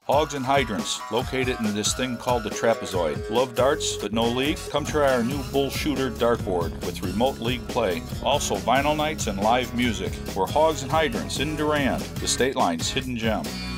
Hogs and Hydrants, located in this thing called the Trapezoid. Love darts but no league? Come try our new Bull Shooter dartboard with remote league play. Also vinyl nights and live music. We're Hogs and Hydrants in Durand, the state line's hidden gem.